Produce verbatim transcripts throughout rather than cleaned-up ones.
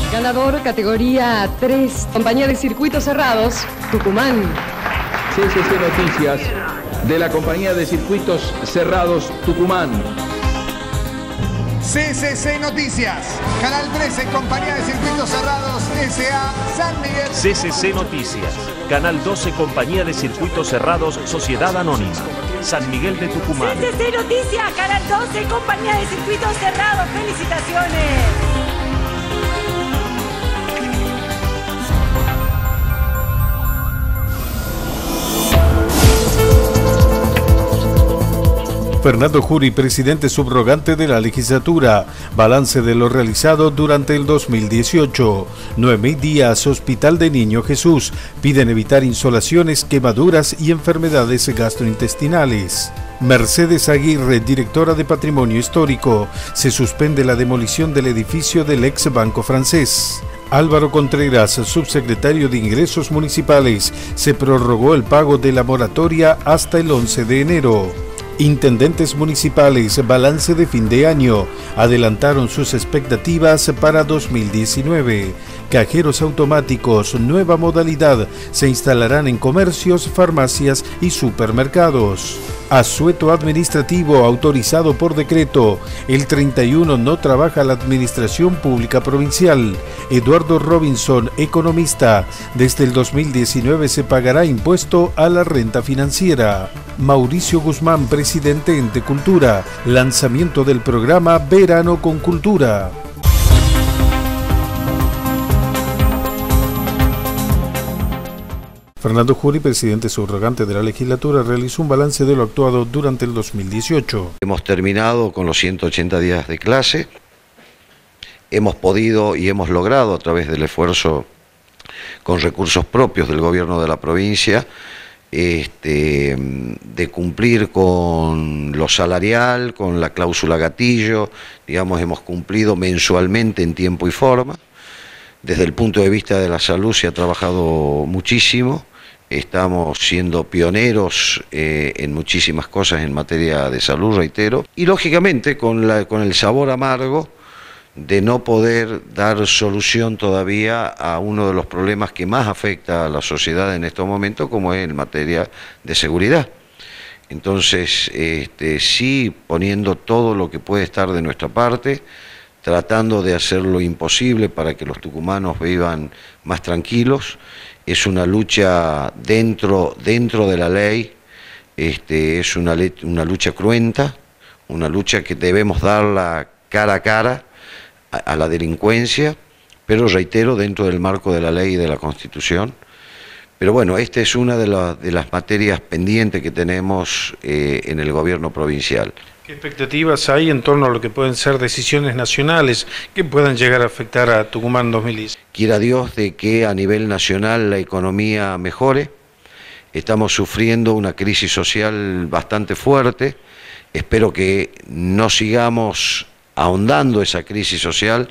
Ganador categoría tres, Compañía de Circuitos Cerrados, Tucumán. C C C Noticias, de la Compañía de Circuitos Cerrados, Tucumán. C C C Noticias, Canal trece, Compañía de Circuitos Cerrados, S A San Miguel. C C C Noticias, Canal doce, Compañía de Circuitos Cerrados, Sociedad Anónima, San Miguel de Tucumán. C C C Noticias, Canal doce, Compañía de Circuitos Cerrados, felicitaciones. Fernando Jury, presidente subrogante de la legislatura. Balance de lo realizado durante el dos mil dieciocho. Noemí Díaz, Hospital de Niño Jesús. Piden evitar insolaciones, quemaduras y enfermedades gastrointestinales. Mercedes Aguirre, directora de Patrimonio Histórico. Se suspende la demolición del edificio del ex Banco Francés. Álvaro Contreras, subsecretario de Ingresos Municipales. Se prorrogó el pago de la moratoria hasta el once de enero. Intendentes municipales, balance de fin de año, adelantaron sus expectativas para dos mil diecinueve. Cajeros automáticos, nueva modalidad, se instalarán en comercios, farmacias y supermercados. Asueto administrativo autorizado por decreto. El treinta y uno no trabaja la Administración Pública Provincial. Eduardo Robinson, economista. Desde el dos mil diecinueve se pagará impuesto a la renta financiera. Mauricio Guzmán, presidente Ente Cultura. Lanzamiento del programa Verano con Cultura. Fernando Jury, presidente subrogante de la legislatura, realizó un balance de lo actuado durante el dos mil dieciocho. Hemos terminado con los ciento ochenta días de clase. Hemos podido y hemos logrado, a través del esfuerzo con recursos propios del gobierno de la provincia, este, de cumplir con lo salarial, con la cláusula gatillo. Digamos, hemos cumplido mensualmente en tiempo y forma. Desde el punto de vista de la salud se ha trabajado muchísimo. Estamos siendo pioneros eh, en muchísimas cosas en materia de salud, reitero, y lógicamente con, la, con el sabor amargo de no poder dar solución todavía a uno de los problemas que más afecta a la sociedad en estos momentos, como es en materia de seguridad. Entonces, este, sí, poniendo todo lo que puede estar de nuestra parte, tratando de hacer lo imposible para que los tucumanos vivan más tranquilos. Es una lucha dentro, dentro de la ley, este, es una, una lucha cruenta, una lucha que debemos darla cara a cara a, a la delincuencia, pero reitero, dentro del marco de la ley y de la Constitución. Pero bueno, esta es una de, la, de las materias pendientes que tenemos eh, en el gobierno provincial. ¿Qué expectativas hay en torno a lo que pueden ser decisiones nacionales que puedan llegar a afectar a Tucumán dos mil diez? Quiera Dios de que a nivel nacional la economía mejore. Estamos sufriendo una crisis social bastante fuerte. Espero que no sigamos ahondando esa crisis social.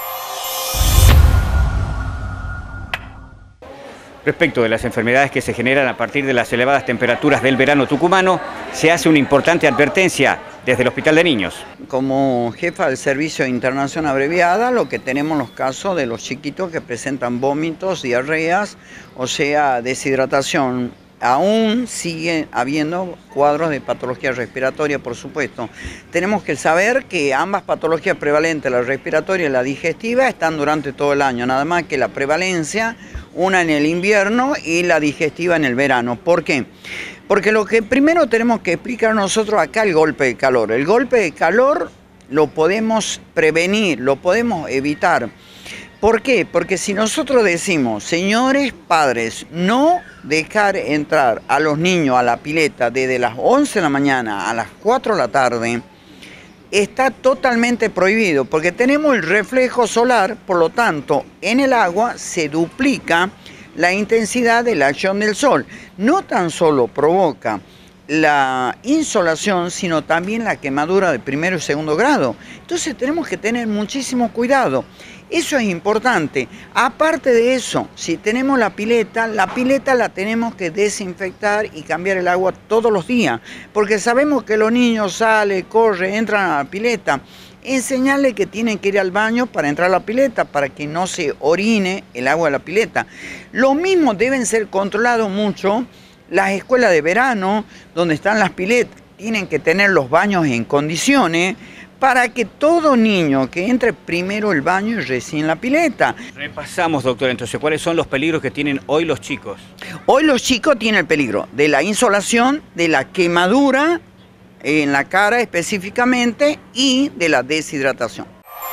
Respecto de las enfermedades que se generan a partir de las elevadas temperaturas del verano tucumano, se hace una importante advertencia desde el Hospital de Niños. Como jefa del Servicio de Internación Abreviada, lo que tenemos los casos de los chiquitos que presentan vómitos, diarreas, o sea, deshidratación. Aún sigue habiendo cuadros de patología respiratoria, por supuesto. Tenemos que saber que ambas patologías prevalentes, la respiratoria y la digestiva, están durante todo el año, nada más que la prevalencia, una en el invierno y la digestiva en el verano. ¿Por qué? Porque lo que primero tenemos que explicar nosotros acá, el golpe de calor. El golpe de calor lo podemos prevenir, lo podemos evitar. ¿Por qué? Porque si nosotros decimos, señores padres, no dejar entrar a los niños a la pileta desde las once de la mañana a las cuatro de la tarde, está totalmente prohibido, porque tenemos el reflejo solar, por lo tanto, en el agua se duplica la intensidad de la acción del sol. No tan solo provoca la insolación, sino también la quemadura de primero y segundo grado. Entonces tenemos que tener muchísimo cuidado. Eso es importante. Aparte de eso, si tenemos la pileta, la pileta la tenemos que desinfectar y cambiar el agua todos los días, porque sabemos que los niños salen, corren, entran a la pileta enseñarle que tienen que ir al baño para entrar a la pileta, para que no se orine el agua de la pileta. Lo mismo deben ser controlados mucho las escuelas de verano, donde están las piletas, tienen que tener los baños en condiciones, para que todo niño que entre primero el baño y recién la pileta. Repasamos, doctor, entonces, ¿cuáles son los peligros que tienen hoy los chicos? Hoy los chicos tienen el peligro de la insolación, de la quemadura en la cara específicamente y de la deshidratación.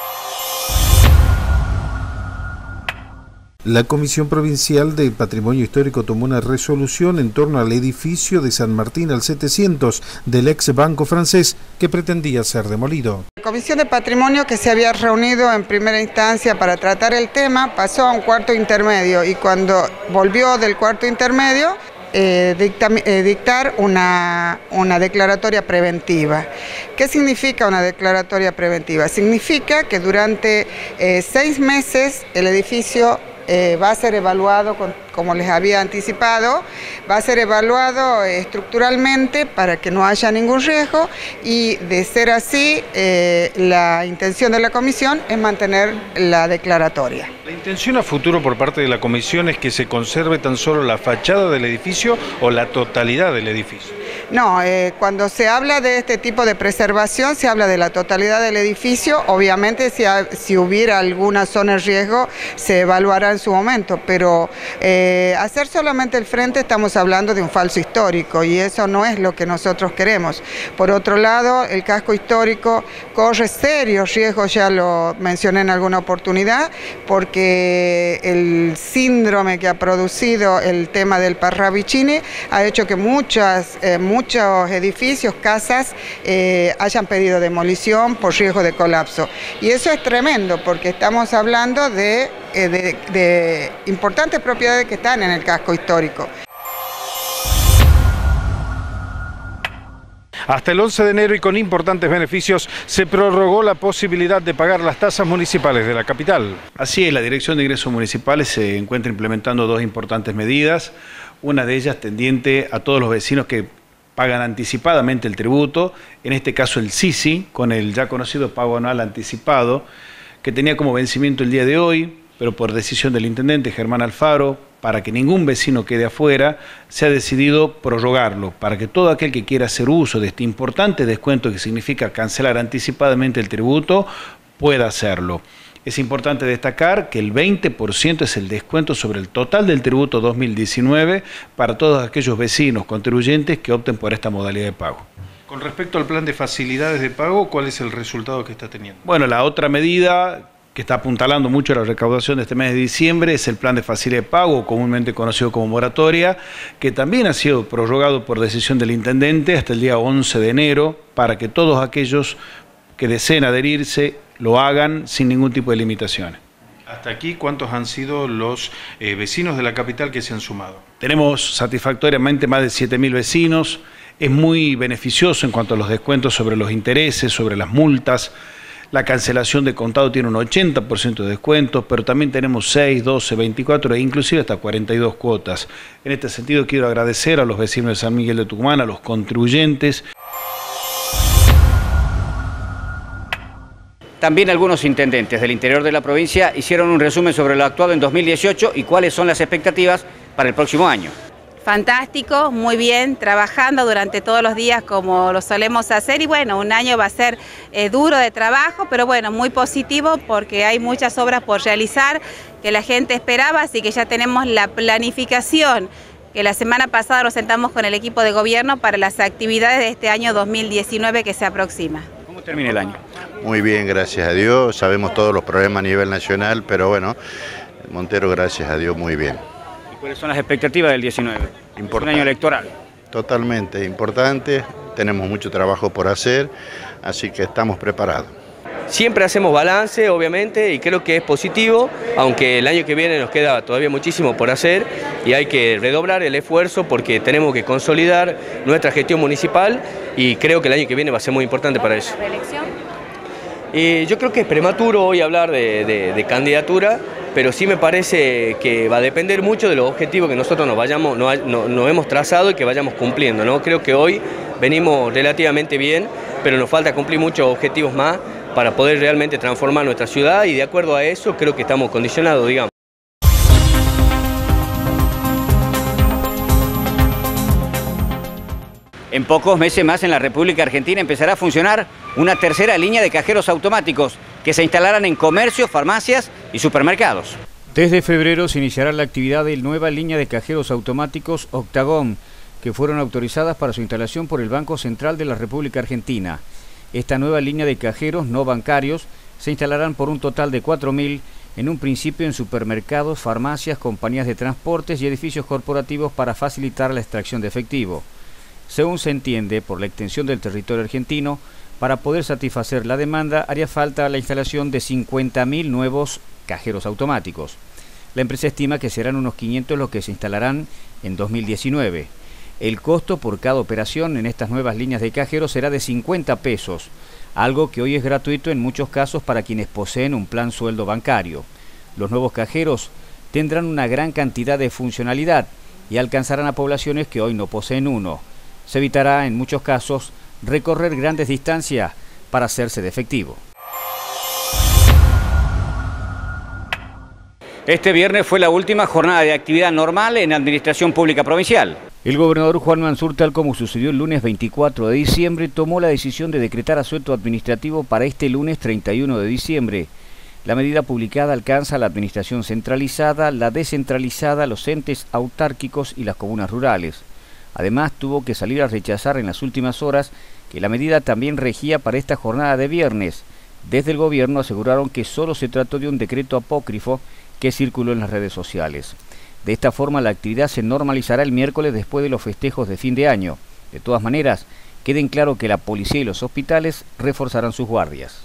La Comisión Provincial de Patrimonio Histórico tomó una resolución en torno al edificio de San Martín al setecientos del ex banco francés que pretendía ser demolido. La Comisión de Patrimonio, que se había reunido en primera instancia para tratar el tema, pasó a un cuarto intermedio y cuando volvió del cuarto intermedio eh, dicta, eh, dictar una, una declaratoria preventiva. ¿Qué significa una declaratoria preventiva? Significa que durante eh, seis meses el edificio Eh, va a ser evaluado, con, como les había anticipado, va a ser evaluado eh, estructuralmente para que no haya ningún riesgo y de ser así, eh, la intención de la comisión es mantener la declaratoria. ¿La intención a futuro por parte de la comisión es que se conserve tan solo la fachada del edificio o la totalidad del edificio? No, eh, cuando se habla de este tipo de preservación se habla de la totalidad del edificio, obviamente si, ha, si hubiera alguna zona de riesgo se evaluará en su momento, pero eh, hacer solamente el frente estamos hablando de un falso histórico y eso no es lo que nosotros queremos. Por otro lado, el casco histórico corre serios riesgos, ya lo mencioné en alguna oportunidad, porque el síndrome que ha producido el tema del Parravicini ha hecho que muchas, eh, muchos edificios, casas, eh, hayan pedido demolición por riesgo de colapso. Y eso es tremendo porque estamos hablando de, eh, de, de importantes propiedades que están en el casco histórico. Hasta el once de enero y con importantes beneficios se prorrogó la posibilidad de pagar las tasas municipales de la capital. Así es, la Dirección de Ingresos Municipales se encuentra implementando dos importantes medidas, una de ellas tendiente a todos los vecinos que pagan anticipadamente el tributo, en este caso el S I S I, con el ya conocido pago anual anticipado, que tenía como vencimiento el día de hoy, pero por decisión del intendente Germán Alfaro, para que ningún vecino quede afuera, se ha decidido prorrogarlo, para que todo aquel que quiera hacer uso de este importante descuento que significa cancelar anticipadamente el tributo, pueda hacerlo. Es importante destacar que el veinte por ciento es el descuento sobre el total del tributo dos mil diecinueve para todos aquellos vecinos contribuyentes que opten por esta modalidad de pago. Con respecto al plan de facilidades de pago, ¿cuál es el resultado que está teniendo? Bueno, la otra medida que está apuntalando mucho la recaudación de este mes de diciembre es el plan de facilidad de pago, comúnmente conocido como moratoria, que también ha sido prorrogado por decisión del intendente hasta el día once de enero, para que todos aquellos que deseen adherirse lo hagan sin ningún tipo de limitaciones. Hasta aquí, ¿cuántos han sido los eh, vecinos de la capital que se han sumado? Tenemos satisfactoriamente más de siete mil vecinos. Es muy beneficioso en cuanto a los descuentos sobre los intereses, sobre las multas. La cancelación de contado tiene un ochenta por ciento de descuentos, pero también tenemos seis, doce, veinticuatro e inclusive hasta cuarenta y dos cuotas. En este sentido quiero agradecer a los vecinos de San Miguel de Tucumán, a los contribuyentes. También algunos intendentes del interior de la provincia hicieron un resumen sobre lo actuado en dos mil dieciocho y cuáles son las expectativas para el próximo año. Fantástico, muy bien, trabajando durante todos los días como lo solemos hacer y bueno, un año va a ser eh, duro de trabajo, pero bueno, muy positivo porque hay muchas obras por realizar que la gente esperaba, así que ya tenemos la planificación que la semana pasada nos sentamos con el equipo de gobierno para las actividades de este año dos mil diecinueve que se aproxima. ¿Cómo termina el año? Muy bien, gracias a Dios, sabemos todos los problemas a nivel nacional, pero bueno, Montero, gracias a Dios, muy bien. ¿Cuáles son las expectativas del diecinueve? Importante. Es un año electoral. Totalmente importante, tenemos mucho trabajo por hacer, así que estamos preparados. Siempre hacemos balance, obviamente, y creo que es positivo, aunque el año que viene nos queda todavía muchísimo por hacer y hay que redoblar el esfuerzo porque tenemos que consolidar nuestra gestión municipal y creo que el año que viene va a ser muy importante para eso. ¿Reelección? Eh, yo creo que es prematuro hoy hablar de, de, de candidatura, pero sí me parece que va a depender mucho de los objetivos que nosotros nos vayamos, nos, nos hemos trazado y que vayamos cumpliendo, ¿no? Creo que hoy venimos relativamente bien, pero nos falta cumplir muchos objetivos más para poder realmente transformar nuestra ciudad y de acuerdo a eso creo que estamos condicionados, digamos. En pocos meses más en la República Argentina empezará a funcionar una tercera línea de cajeros automáticos que se instalarán en comercios, farmacias y supermercados. Desde febrero se iniciará la actividad de la nueva línea de cajeros automáticos Octagón, que fueron autorizadas para su instalación por el Banco Central de la República Argentina. Esta nueva línea de cajeros no bancarios se instalarán por un total de cuatro mil, en un principio en supermercados, farmacias, compañías de transportes y edificios corporativos para facilitar la extracción de efectivo. Según se entiende, por la extensión del territorio argentino, para poder satisfacer la demanda haría falta la instalación de cincuenta mil nuevos cajeros automáticos. La empresa estima que serán unos quinientos los que se instalarán en dos mil diecinueve. El costo por cada operación en estas nuevas líneas de cajeros será de cincuenta pesos, algo que hoy es gratuito en muchos casos para quienes poseen un plan sueldo bancario. Los nuevos cajeros tendrán una gran cantidad de funcionalidad y alcanzarán a poblaciones que hoy no poseen uno. Se evitará en muchos casos recorrer grandes distancias para hacerse de efectivo. Este viernes fue la última jornada de actividad normal en Administración Pública Provincial. El gobernador Juan Mansur, tal como sucedió el lunes veinticuatro de diciembre, tomó la decisión de decretar asueto administrativo para este lunes treinta y uno de diciembre. La medida publicada alcanza la administración centralizada, la descentralizada, los entes autárquicos y las comunas rurales. Además, tuvo que salir a rechazar en las últimas horas que la medida también regía para esta jornada de viernes. Desde el gobierno aseguraron que solo se trató de un decreto apócrifo que circuló en las redes sociales. De esta forma, la actividad se normalizará el miércoles después de los festejos de fin de año. De todas maneras, queden claro que la policía y los hospitales reforzarán sus guardias.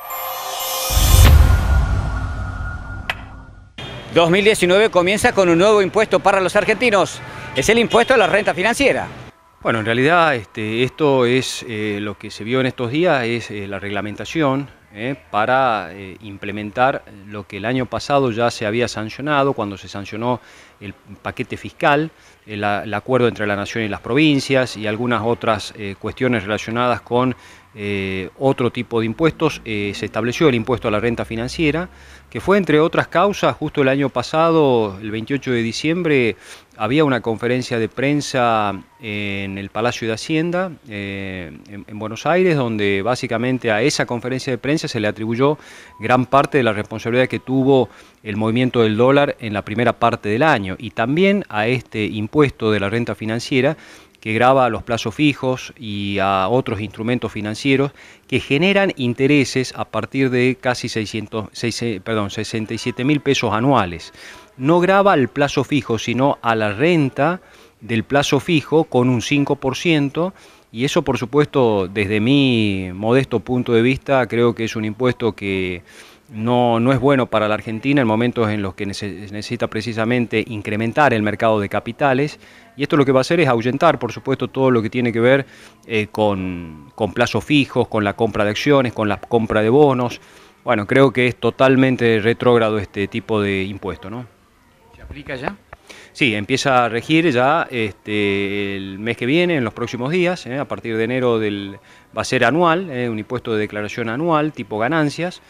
dos mil diecinueve comienza con un nuevo impuesto para los argentinos. Es el impuesto a la renta financiera. Bueno, en realidad este, esto es eh, lo que se vio en estos días, es eh, la reglamentación eh, para eh, implementar lo que el año pasado ya se había sancionado cuando se sancionó el paquete fiscal, el, el acuerdo entre la Nación y las provincias y algunas otras eh, cuestiones relacionadas con eh, otro tipo de impuestos. Eh, se estableció el impuesto a la renta financiera, que fue, entre otras causas, justo el año pasado, el veintiocho de diciembre, había una conferencia de prensa en el Palacio de Hacienda, eh, en, en Buenos Aires, donde básicamente a esa conferencia de prensa se le atribuyó gran parte de la responsabilidad que tuvo el movimiento del dólar en la primera parte del año, y también a este impuesto de la renta financiera, que grava a los plazos fijos y a otros instrumentos financieros que generan intereses a partir de casi seiscientos, seis, perdón, sesenta y siete mil pesos anuales. No grava al plazo fijo, sino a la renta del plazo fijo con un cinco por ciento, y eso, por supuesto, desde mi modesto punto de vista, creo que es un impuesto que No, no es bueno para la Argentina en momentos en los que necesita precisamente incrementar el mercado de capitales, y esto lo que va a hacer es ahuyentar, por supuesto, todo lo que tiene que ver eh, con, con plazos fijos, con la compra de acciones, con la compra de bonos. Bueno, creo que es totalmente retrógrado este tipo de impuesto, ¿no? ¿Se aplica ya? Sí, empieza a regir ya este, el mes que viene, en los próximos días, eh, a partir de enero del, va a ser anual, eh, un impuesto de declaración anual, tipo ganancias.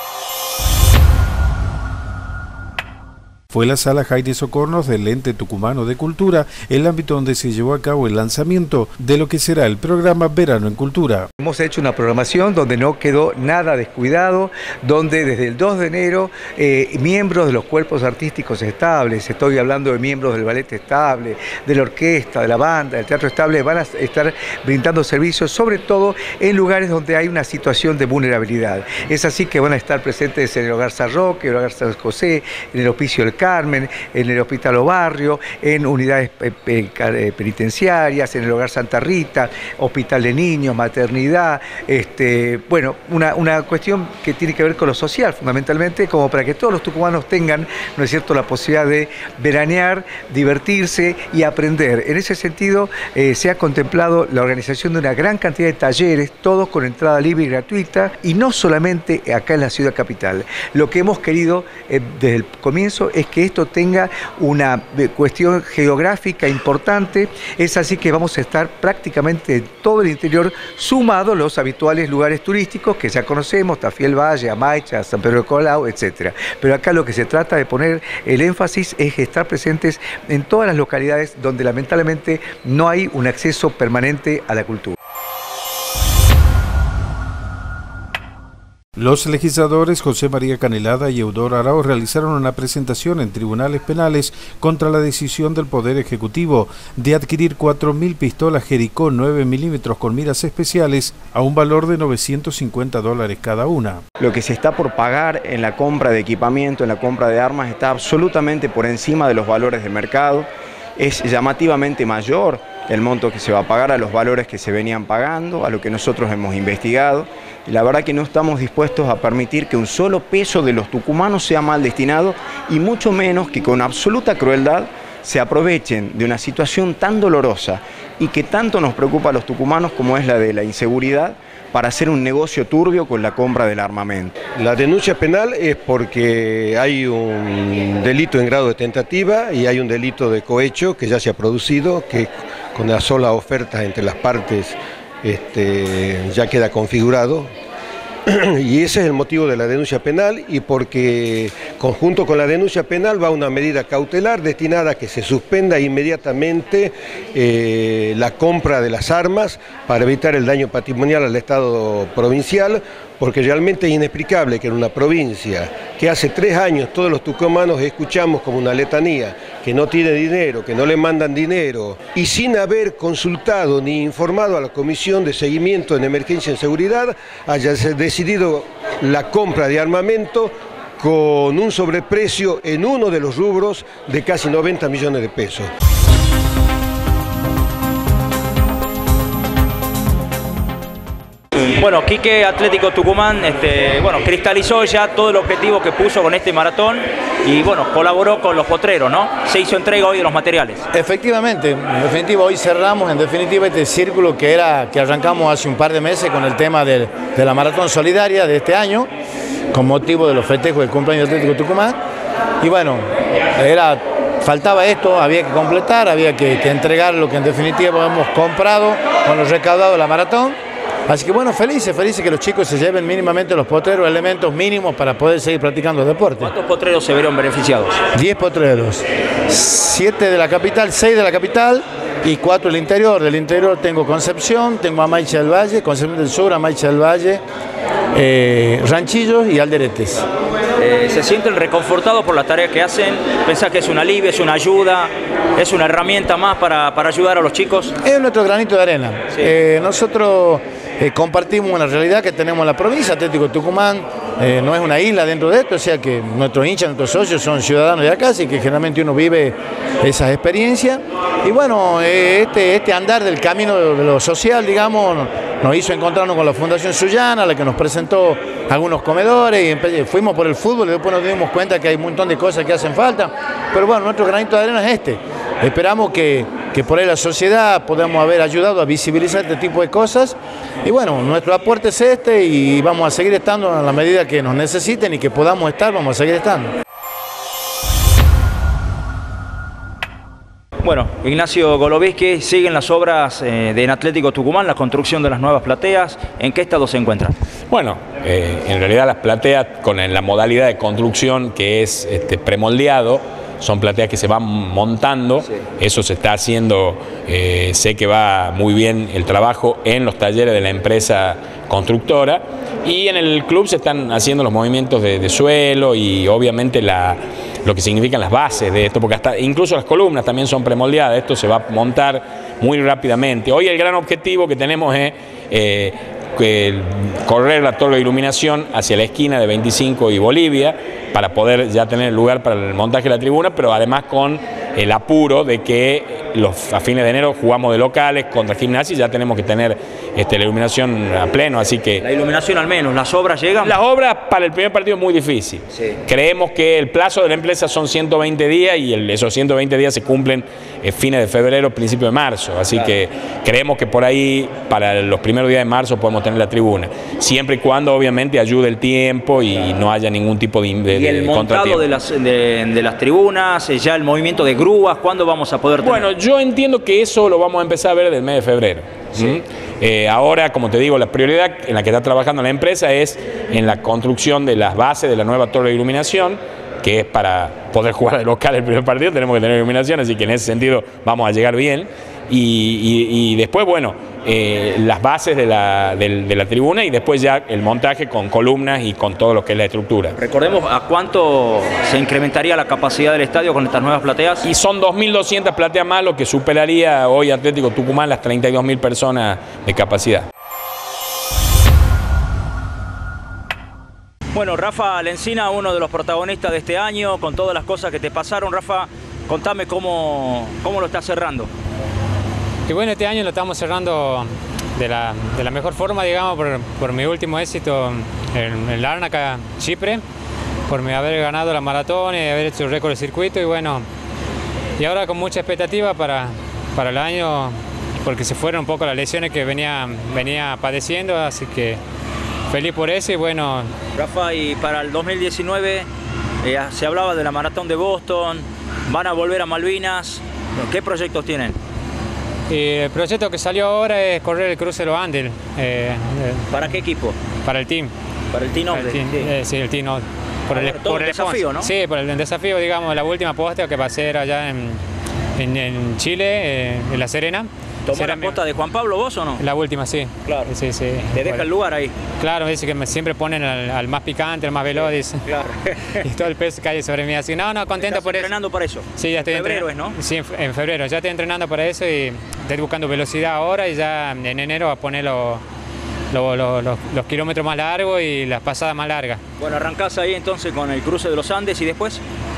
Fue la Sala Jaime Socornos del Ente Tucumano de Cultura el ámbito donde se llevó a cabo el lanzamiento de lo que será el programa Verano en Cultura. Hemos hecho una programación donde no quedó nada descuidado, donde desde el dos de enero eh, miembros de los cuerpos artísticos estables, estoy hablando de miembros del ballet estable, de la orquesta, de la banda, del teatro estable, van a estar brindando servicios, sobre todo en lugares donde hay una situación de vulnerabilidad. Es así que van a estar presentes en el Hogar San Roque, en el Hogar San José, en el Hospicio del Carmen, en el Hospital Obarrio, en unidades penitenciarias, en el Hogar Santa Rita, Hospital de Niños, maternidad, este, bueno, una, una cuestión que tiene que ver con lo social fundamentalmente, como para que todos los tucumanos tengan, ¿no es cierto?, la posibilidad de veranear, divertirse y aprender. En ese sentido, eh, se ha contemplado la organización de una gran cantidad de talleres, todos con entrada libre y gratuita, y no solamente acá en la ciudad capital. Lo que hemos querido eh, desde el comienzo es que esto tenga una cuestión geográfica importante. Es así que vamos a estar prácticamente en todo el interior, sumado los habituales lugares turísticos que ya conocemos, Tafiel Valle, Amaicha, San Pedro de Colau, etcétera. Pero acá lo que se trata de poner el énfasis es estar presentes en todas las localidades donde lamentablemente no hay un acceso permanente a la cultura. Los legisladores José María Canelada y Eudoro Arao realizaron una presentación en tribunales penales contra la decisión del Poder Ejecutivo de adquirir cuatro mil pistolas Jericó nueve milímetros con miras especiales a un valor de novecientos cincuenta dólares cada una. Lo que se está por pagar en la compra de equipamiento, en la compra de armas, está absolutamente por encima de los valores de mercado. Es llamativamente mayor el monto que se va a pagar a los valores que se venían pagando, a lo que nosotros hemos investigado. Y la verdad que no estamos dispuestos a permitir que un solo peso de los tucumanos sea mal destinado y mucho menos que con absoluta crueldad se aprovechen de una situación tan dolorosa y que tanto nos preocupa a los tucumanos como es la de la inseguridad para hacer un negocio turbio con la compra del armamento. La denuncia penal es porque hay un delito en grado de tentativa y hay un delito de cohecho que ya se ha producido, que con la sola oferta entre las partes este, ya queda configurado. Y ese es el motivo de la denuncia penal y porque conjunto con la denuncia penal va una medida cautelar destinada a que se suspenda inmediatamente eh, la compra de las armas para evitar el daño patrimonial al Estado provincial, porque realmente es inexplicable que en una provincia que hace tres años todos los tucumanos escuchamos como una letanía, que no tiene dinero, que no le mandan dinero, y sin haber consultado ni informado a la Comisión de Seguimiento en Emergencia en Seguridad, haya decidido la compra de armamento con un sobreprecio en uno de los rubros de casi noventa millones de pesos. Bueno, Quique Atlético Tucumán este, bueno, cristalizó ya todo el objetivo que puso con este maratón y bueno, colaboró con los potreros, ¿no? Se hizo entrega hoy de los materiales. Efectivamente, en definitiva hoy cerramos en definitiva este círculo que, era, que arrancamos hace un par de meses con el tema de, de la maratón solidaria de este año, con motivo de los festejos del cumpleaños de Atlético Tucumán. Y bueno, era, faltaba esto, había que completar, había que, que entregar lo que en definitiva hemos comprado con los recaudados de la maratón. Así que bueno, felices, felices que los chicos se lleven mínimamente los potreros, elementos mínimos para poder seguir practicando el deporte. ¿Cuántos potreros se vieron beneficiados? diez potreros, siete de la capital, seis de la capital y cuatro del interior. Del interior tengo Concepción, tengo Amaicha del Valle, Concepción del Sur, Amaicha del Valle, eh, Ranchillos y Alderetes. Eh, ¿Se sienten reconfortados por las tareas que hacen? ¿Pensás que es un alivio, es una ayuda, es una herramienta más para, para ayudar a los chicos? Es nuestro granito de arena. Sí. Eh, nosotros eh, compartimos una realidad que tenemos en la provincia. Atlético Tucumán eh, no es una isla dentro de esto, o sea que nuestros hinchas, nuestros socios son ciudadanos de acá, así que generalmente uno vive esas experiencias. Y bueno, eh, este, este andar del camino de lo social, digamos, nos hizo encontrarnos con la Fundación Sullana, la que nos presentó algunos comedores, y fuimos por el fútbol y después nos dimos cuenta que hay un montón de cosas que hacen falta. Pero bueno, nuestro granito de arena es este. Esperamos que, que por ahí la sociedad podamos haber ayudado a visibilizar este tipo de cosas. Y bueno, nuestro aporte es este y vamos a seguir estando en la medida que nos necesiten y que podamos estar, vamos a seguir estando. Bueno, Ignacio Goloviski, siguen las obras eh, de en Atlético Tucumán, la construcción de las nuevas plateas. ¿En qué estado se encuentran? Bueno, eh, en realidad las plateas con la modalidad de construcción que es este, premoldeado, son plateas que se van montando, sí. Eso se está haciendo, eh, sé que va muy bien el trabajo en los talleres de la empresa constructora y en el club se están haciendo los movimientos de, de suelo y obviamente la, lo que significan las bases de esto, porque hasta incluso las columnas también son premoldeadas, esto se va a montar muy rápidamente. Hoy el gran objetivo que tenemos es eh, que correr la torre de iluminación hacia la esquina de veinticinco y Bolivia para poder ya tener lugar para el montaje de la tribuna, pero además con el apuro de que los, a fines de enero jugamos de locales contra Gimnasia y ya tenemos que tener este, la iluminación a pleno, así que... La iluminación al menos, ¿las obras llegan? Las obras para el primer partido es muy difícil. Sí. Creemos que el plazo de la empresa son ciento veinte días y el, esos ciento veinte días se cumplen en fines de febrero, principio de marzo, así claro. que creemos que por ahí para los primeros días de marzo podemos tener la tribuna, siempre y cuando obviamente ayude el tiempo y no haya ningún tipo de, de, ¿Y el de montado de las, de, de las tribunas, ya el movimiento de grúas, cuándo vamos a poder tener? Bueno, yo entiendo que eso lo vamos a empezar a ver del mes de febrero. Sí. ¿Mm? Eh, ahora, como te digo, la prioridad en la que está trabajando la empresa es en la construcción de las bases de la nueva torre de iluminación, que es para poder jugar de local el primer partido, tenemos que tener iluminación, así que en ese sentido vamos a llegar bien. Y, y, y después, bueno, eh, las bases de la, de, de la tribuna y después ya el montaje con columnas y con todo lo que es la estructura. Recordemos a cuánto se incrementaría la capacidad del estadio con estas nuevas plateas. Y son dos mil doscientas plateas más, lo que superaría hoy Atlético Tucumán las treinta y dos mil personas de capacidad. Bueno, Rafa Lencina, uno de los protagonistas de este año, con todas las cosas que te pasaron. Rafa, contame cómo, cómo lo estás cerrando. Y bueno, este año lo estamos cerrando de la, de la mejor forma, digamos, por, por mi último éxito en, en Larnaca, Chipre, por mi haber ganado la maratón y haber hecho el récord de circuito. Y bueno, y ahora con mucha expectativa para, para el año, porque se fueron un poco las lesiones que venía, venía padeciendo, así que feliz por eso. Y bueno, Rafa, y para el dos mil diecinueve eh, se hablaba de la maratón de Boston, van a volver a Malvinas, ¿qué proyectos tienen? Y el proyecto que salió ahora es correr el cruce de los Andes. Eh, ¿Para qué equipo? Para el team. Para el team Para el team, sí. Eh, sí, el team Node. Por ah, el, bueno, todo por el el desafío, ¿no? Sí, por el desafío, digamos, la última posta que va a ser allá en, en, en Chile, eh, en La Serena. ¿Tomó la posta de Juan Pablo vos o no? La última, sí. Claro. Sí, sí. ¿Te deja el lugar ahí? Claro, me dice que me siempre ponen al, al más picante, al más veloz, dice. Claro. Y todo el peso cae sobre mí, así. No, no, contento por eso. ¿Entrenando para eso? Sí, ya estoy entrenando. ¿En febrero es, no? Sí, en, en febrero. Ya estoy entrenando para eso y estoy buscando velocidad ahora y ya en enero a poner los, los, los, los, los kilómetros más largos y las pasadas más largas. Bueno, arrancás ahí entonces con el cruce de los Andes y después...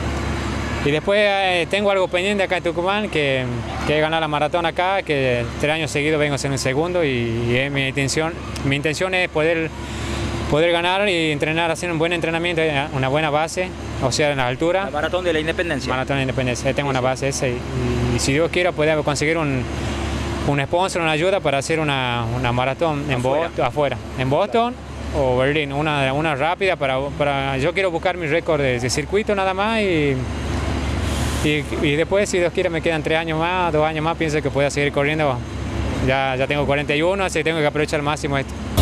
Y después eh, tengo algo pendiente acá en Tucumán, que, que he ganado la maratón acá, que tres años seguidos vengo a ser un segundo y, y es mi intención, mi intención es poder, poder ganar y entrenar, hacer un buen entrenamiento, una buena base, o sea, en la altura. La maratón de la Independencia. Maratón de la Independencia, tengo sí, una base esa y, y, y si Dios quiere poder conseguir un, un sponsor, una ayuda para hacer una, una maratón en afuera. Boston, afuera, en Boston o Berlín, una, una rápida para, para, yo quiero buscar mi récord de, de circuito nada más y... Y, y después, si Dios quiere, me quedan tres años más, dos años más, pienso que pueda seguir corriendo. Ya, ya tengo cuarenta y uno, así que tengo que aprovechar al máximo esto.